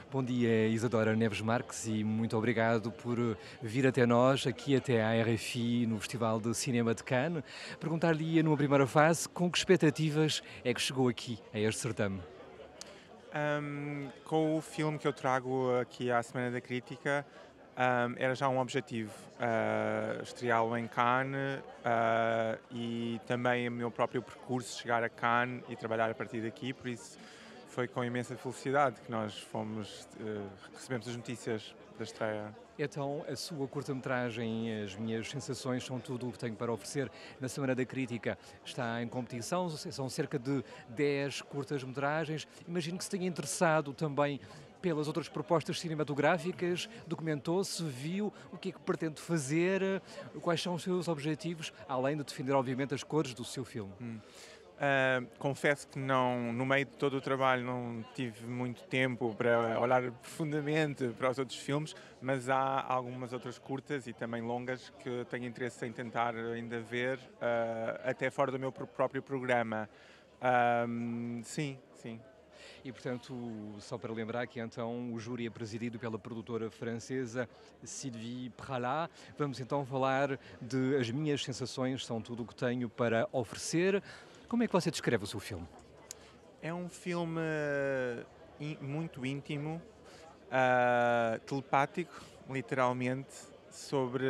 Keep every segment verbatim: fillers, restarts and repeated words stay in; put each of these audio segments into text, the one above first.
Bom dia, Isadora Neves Marques, e muito obrigado por vir até nós, aqui até à R F I, no Festival de Cinema de Cannes. Perguntar-lhe, numa primeira fase, com que expectativas é que chegou aqui, a este certame? Um, com o filme que eu trago aqui à Semana da Crítica, um, era já um objetivo uh, estreá-lo em Cannes uh, e também o meu próprio percurso, chegar a Cannes e trabalhar a partir daqui, por isso foi com imensa felicidade que nós fomos, uh, recebemos as notícias da estreia. Então, a sua curta-metragem, As Minhas Sensações São Tudo o que Tenho para Oferecer, na Semana da Crítica, está em competição, são cerca de dez curtas-metragens. Imagino que se tenha interessado também pelas outras propostas cinematográficas, documentou-se, viu o que é que pretende fazer, quais são os seus objetivos, além de defender, obviamente, as cores do seu filme. Hum. Uh, confesso que não, no meio de todo o trabalho não tive muito tempo para olhar profundamente para os outros filmes, mas há algumas outras curtas e também longas que tenho interesse em tentar ainda ver, uh, até fora do meu próprio programa. Uh, sim, sim. E, portanto, só para lembrar que então o júri é presidido pela produtora francesa Sylvie Pralat. Vamos então falar de As Minhas Sensações São Tudo o que Tenho para Oferecer. Como é que você descreve o seu filme? É um filme in, muito íntimo, uh, telepático, literalmente, sobre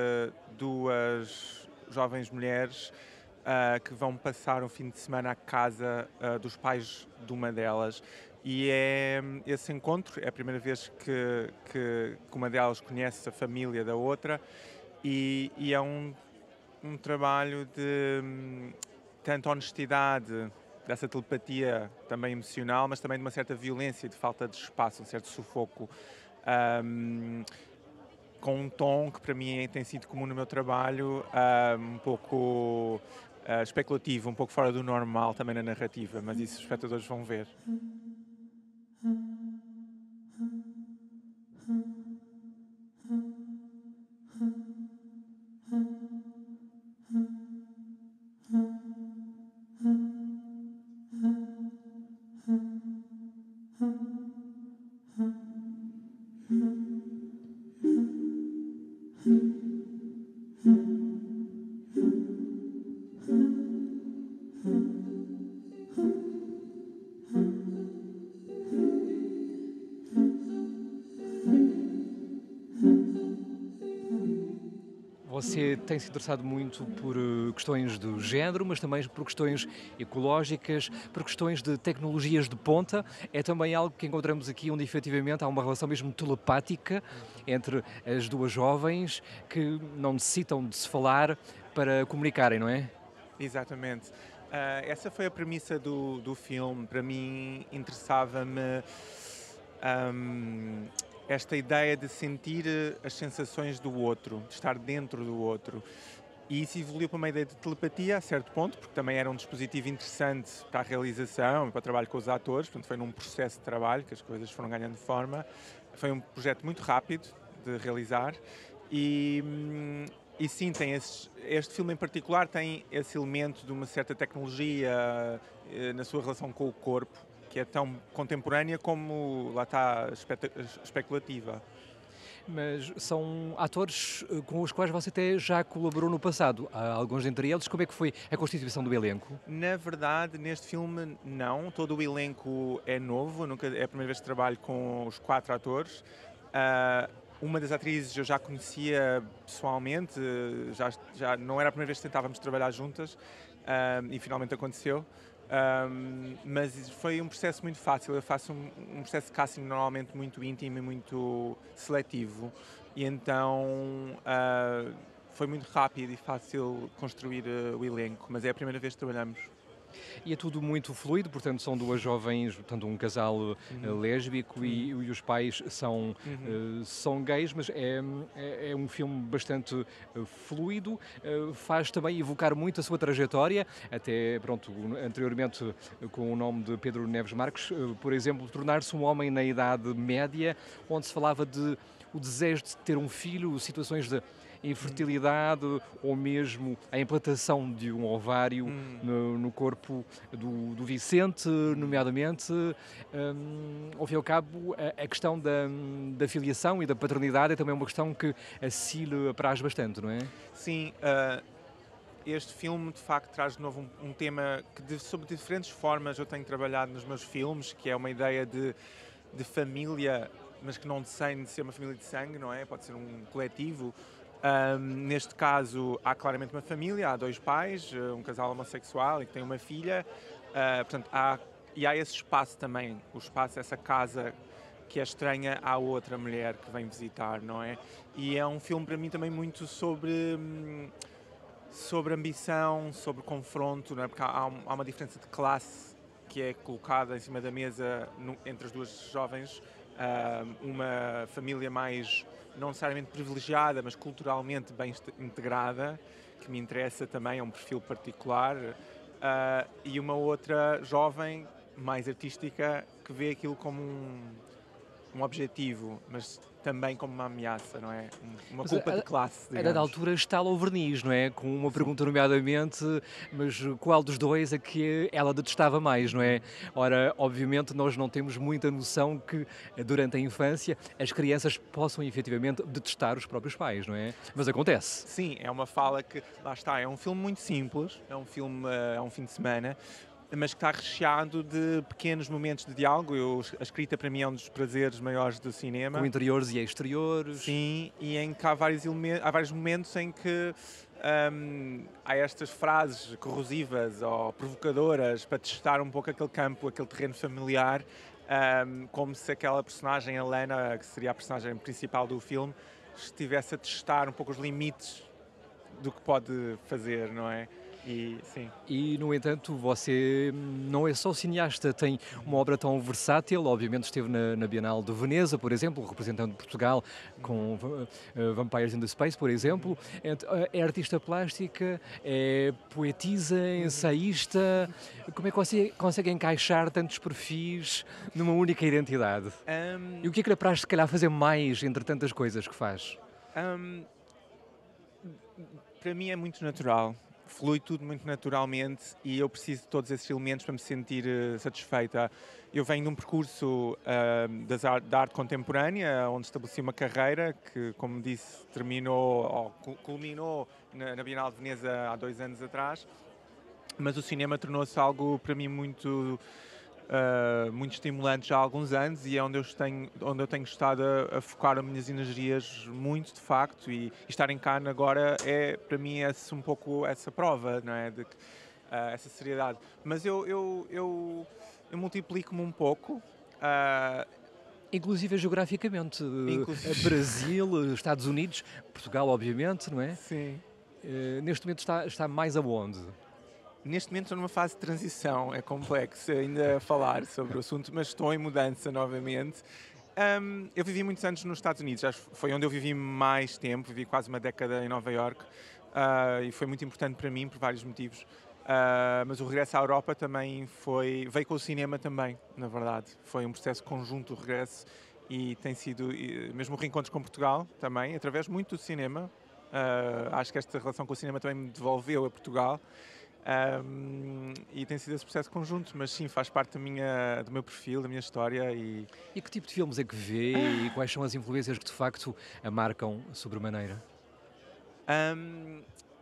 duas jovens mulheres uh, que vão passar um fim de semana à casa uh, dos pais de uma delas. E é esse encontro, é a primeira vez que, que, que uma delas conhece a família da outra, e, e é um, um trabalho de hum, tanta honestidade, dessa telepatia também emocional, mas também de uma certa violência, de falta de espaço, um certo sufoco, um, com um tom que para mim tem sido comum no meu trabalho, um, um pouco uh, especulativo, um pouco fora do normal também na narrativa, mas isso os espectadores vão ver. Você tem se interessado muito por uh, questões do género, mas também por questões ecológicas, por questões de tecnologias de ponta. É também algo que encontramos aqui onde efetivamente há uma relação mesmo telepática entre as duas jovens que não necessitam de se falar para comunicarem, não é? Exatamente. Uh, essa foi a premissa do, do filme. Para mim, interessava-me um, esta ideia de sentir as sensações do outro, de estar dentro do outro. E isso evoluiu para uma ideia de telepatia, a certo ponto, porque também era um dispositivo interessante para a realização e para o trabalho com os atores. Portanto, foi num processo de trabalho que as coisas foram ganhando forma. Foi um projeto muito rápido de realizar e, hum, e sim, tem esses, este filme em particular tem esse elemento de uma certa tecnologia eh, na sua relação com o corpo, que é tão contemporânea como, lá está, espe- especulativa. Mas são atores uh, com os quais você até já colaborou no passado. Há alguns dentre eles. Como é que foi a constituição do elenco? Na verdade, neste filme, não. Todo o elenco é novo. Nunca, é a primeira vez que trabalho com os quatro atores. Uh, uma das atrizes eu já conhecia pessoalmente, já, já não era a primeira vez que tentávamos trabalhar juntas, uh, e finalmente aconteceu. Um, mas foi um processo muito fácil. Eu faço um, um processo de casting normalmente muito íntimo e muito seletivo, e então uh, foi muito rápido e fácil construir uh, o elenco, mas é a primeira vez que trabalhamos. E é tudo muito fluido, portanto são duas jovens, portanto um casal uh, Uhum. lésbico e, Uhum. e os pais são, Uhum. uh, são gays, mas é, é, é um filme bastante uh, fluido, uh, faz também evocar muito a sua trajetória, até pronto, anteriormente uh, com o nome de Pedro Neves Marques, uh, por exemplo, tornar-se um homem na Idade Média, onde se falava de o desejo de ter um filho, situações de infertilidade ou mesmo a implantação de um ovário Hum. no, no corpo do, do Vicente, nomeadamente. Um, ao fim e ao cabo, a, a questão da, da filiação e da paternidade é também uma questão que a Cecile apraz bastante, não é? Sim, uh, este filme de facto traz de novo um, um tema que de, sobre diferentes formas eu tenho trabalhado nos meus filmes, que é uma ideia de, de família, mas que não tem de ser uma família de sangue, não é? Pode ser um coletivo. Um, neste caso há claramente uma família, há dois pais, um casal homossexual e que tem uma filha, uh, portanto, há, e há esse espaço também, o espaço, essa casa que é estranha à outra mulher que vem visitar, não é? E é um filme para mim também muito sobre, sobre ambição, sobre confronto, não é? Porque há, há uma diferença de classe que é colocada em cima da mesa no, entre as duas jovens, uh, uma família mais não necessariamente privilegiada, mas culturalmente bem integrada, que me interessa também, é um perfil particular, uh, e uma outra jovem, mais artística, que vê aquilo como um, um objetivo, mas também como uma ameaça, não é? Uma culpa a, de classe, digamos. A dada altura está lá o verniz, não é? Com uma pergunta nomeadamente, mas qual dos dois é que ela detestava mais, não é? Ora, obviamente nós não temos muita noção que durante a infância as crianças possam efetivamente detestar os próprios pais, não é? Mas acontece. Sim, é uma fala que, lá está, é um filme muito simples, é um filme, é um fim de semana, mas que está recheado de pequenos momentos de diálogo. Eu, a escrita para mim é um dos prazeres maiores do cinema. Com interiores e exteriores. Sim, e em que há vários, elementos, há vários momentos em que um, há estas frases corrosivas ou provocadoras para testar um pouco aquele campo, aquele terreno familiar, um, como se aquela personagem, a Lena, que seria a personagem principal do filme, estivesse a testar um pouco os limites do que pode fazer, não é? E, sim. E, no entanto, você não é só cineasta, tem uma obra tão versátil, obviamente esteve na, na Bienal de Veneza, por exemplo, representando Portugal com uh, Vampires in the Space, por exemplo, é artista plástica, é poetisa, ensaísta, como é que você consegue encaixar tantos perfis numa única identidade? Um, e o que é que lhe apraz, se calhar, fazer mais entre tantas coisas que faz? Um, para mim é muito natural. Flui tudo muito naturalmente e eu preciso de todos esses elementos para me sentir uh, satisfeita. Eu venho de um percurso uh, das ar da arte contemporânea, onde estabeleci uma carreira que, como disse, terminou, ou culminou na, na Bienal de Veneza há dois anos atrás, mas o cinema tornou-se algo para mim muito, uh, muito estimulante já há alguns anos e é onde eu tenho, onde eu tenho estado a, a focar as minhas energias muito, de facto, e, e estar em Cannes agora é, para mim, é um pouco essa prova, não é? De, uh, essa seriedade. Mas eu, eu, eu, eu multiplico-me um pouco. Uh, Inclusive geograficamente, Inclusive. Brasil, Estados Unidos, Portugal, obviamente, não é? Sim. Uh, neste momento está, está mais aonde? Neste momento estou numa fase de transição, é complexo ainda falar sobre o assunto, mas estou em mudança novamente. Um, eu vivi muitos anos nos Estados Unidos, acho que foi onde eu vivi mais tempo, vivi quase uma década em Nova Iorque uh, e foi muito importante para mim por vários motivos. Uh, mas o regresso à Europa também foi, veio com o cinema também, na verdade. Foi um processo conjunto o regresso e tem sido, e, mesmo reencontros com Portugal também, através muito do cinema. Uh, acho que esta relação com o cinema também me devolveu a Portugal. Um, e tem sido esse processo conjunto, mas sim, faz parte da minha, do meu perfil, da minha história. E, e que tipo de filmes é que vê e quais são as influências que de facto a marcam sobremaneira? Um,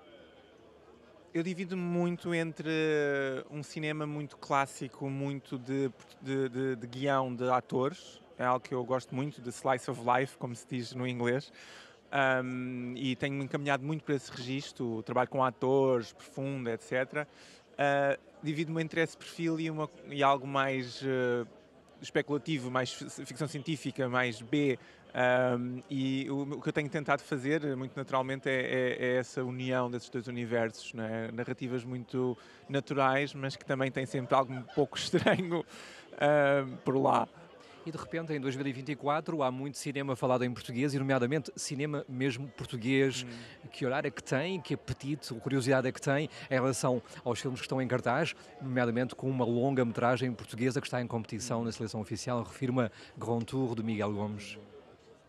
eu divido muito entre um cinema muito clássico, muito de, de, de, de guião de atores, é algo que eu gosto muito, de slice of life, como se diz no inglês. Um, e tenho encaminhado muito para esse registro, trabalho com atores, profundo, etcétera. Uh, Divido-me entre esse perfil e, uma, e algo mais uh, especulativo, mais ficção científica, mais B. Um, e o, o que eu tenho tentado fazer, muito naturalmente, é, é, é essa união desses dois universos, não é? Narrativas muito naturais, mas que também têm sempre algo um pouco estranho uh, por lá. E de repente, em dois mil e vinte e quatro, há muito cinema falado em português, e nomeadamente cinema mesmo português. Hum. Que olhar é que tem, que apetite, curiosidade é que tem em relação aos filmes que estão em cartaz, nomeadamente com uma longa-metragem portuguesa que está em competição hum. na seleção oficial. Refiro-me a Grand Tour, de Miguel Gomes.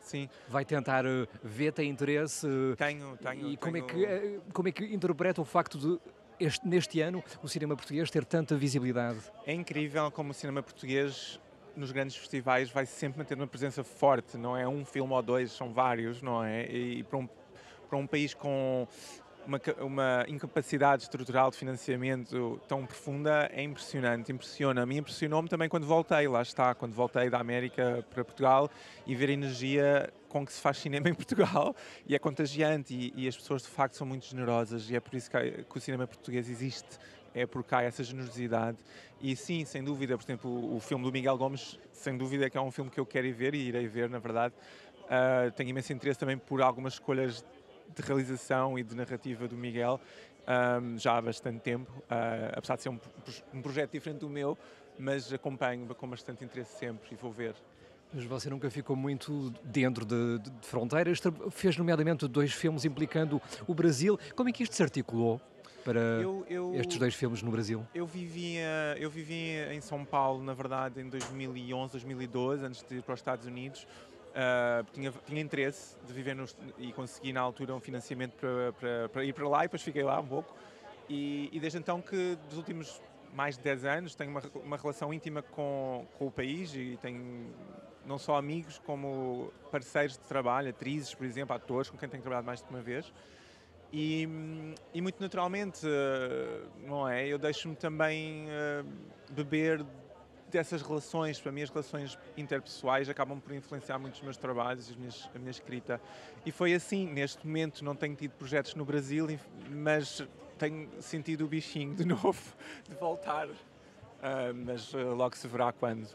sim. Vai tentar uh, ver, tem interesse? Uh, tenho, tenho. E como, tenho... É que, uh, como é que interpreta o facto de, este, neste ano, o cinema português ter tanta visibilidade? É incrível como o cinema português, nos grandes festivais, vai sempre manter uma presença forte. Não é um filme ou dois, são vários, não é? E, e para, um, para um país com uma, uma incapacidade estrutural de financiamento tão profunda, é impressionante, impressiona-me. Impressionou-me também quando voltei, lá está, quando voltei da América para Portugal e ver a energia com que se faz cinema em Portugal, e é contagiante, e, e as pessoas de facto são muito generosas, e é por isso que, que o cinema português existe, é porque há essa generosidade. E sim, sem dúvida, por exemplo, o, o filme do Miguel Gomes, sem dúvida que é um filme que eu quero ir ver, e irei ver, na verdade. Uh, tenho imenso interesse também por algumas escolhas de realização e de narrativa do Miguel, um, já há bastante tempo, uh, apesar de ser um, um projeto diferente do meu, mas acompanho com bastante interesse sempre e vou ver. Mas você nunca ficou muito dentro de, de, de fronteiras, fez nomeadamente dois filmes implicando o Brasil. Como é que isto se articulou para eu, eu, estes dois filmes no Brasil? Eu vivia, eu vivia em São Paulo, na verdade, em dois mil e onze, dois mil e doze, antes de ir para os Estados Unidos. Uh, tinha, tinha interesse de viver nos, e consegui na altura um financiamento para, para, para ir para lá, e depois fiquei lá um pouco. E, e desde então que dos últimos mais de dez anos tenho uma, uma relação íntima com, com o país, e tenho não só amigos como parceiros de trabalho, atrizes, por exemplo, atores com quem tenho trabalhado mais de uma vez. E, e muito naturalmente, não é? Eu deixo-me também uh, beber dessas relações. Para mim, as relações interpessoais acabam por influenciar muito os meus trabalhos, as minhas, a minha escrita. E foi assim. Neste momento não tenho tido projetos no Brasil, mas tenho sentido o bichinho de novo, de voltar. Uh, mas uh, logo se verá quando.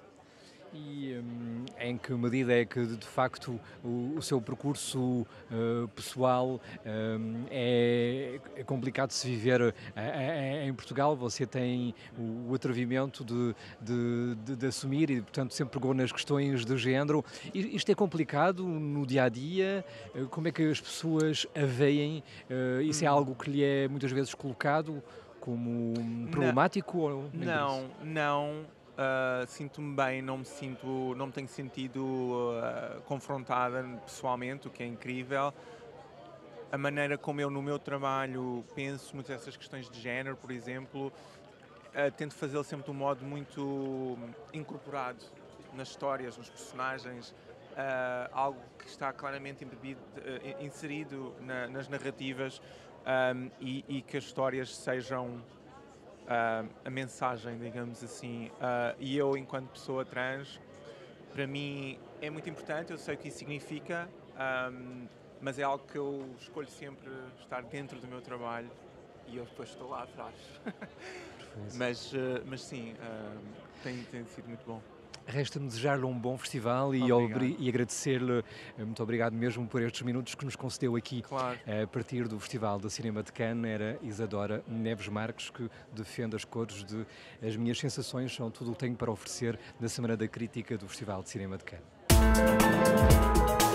E um, em que medida é que, de facto, o, o seu percurso uh, pessoal um, é, é complicado de se viver uh, em Portugal? Você tem o, o atrevimento de, de, de, de assumir e, portanto, sempre pegou nas questões de género. Isto é complicado no dia-a-dia? Uh, como é que as pessoas a veem? Uh, isso é algo que lhe é muitas vezes colocado como problemático? Não, ou não, não. Uh, sinto-me bem, não me sinto, não me tenho sentido uh, confrontada pessoalmente, o que é incrível. A maneira como eu no meu trabalho penso muitas dessas questões de género, por exemplo, uh, tento fazê-lo sempre de um modo muito incorporado nas histórias, nos personagens, uh, algo que está claramente embebido, uh, inserido na, nas narrativas, um, e, e que as histórias sejam Uh, a mensagem, digamos assim, uh, e eu, enquanto pessoa trans, para mim é muito importante, eu sei o que isso significa, um, mas é algo que eu escolho sempre estar dentro do meu trabalho, e eu depois estou lá atrás. mas, uh, mas sim, uh, tem, tem sido muito bom. Resta-me desejar-lhe um bom festival e, e agradecer-lhe, muito obrigado mesmo por estes minutos que nos concedeu aqui. Claro. A partir do Festival do Cinema de Cannes. Era Isadora Neves Marques que defende as cores de As Minhas Sensações São Tudo o que Tenho para Oferecer na Semana da Crítica do Festival de Cinema de Cannes.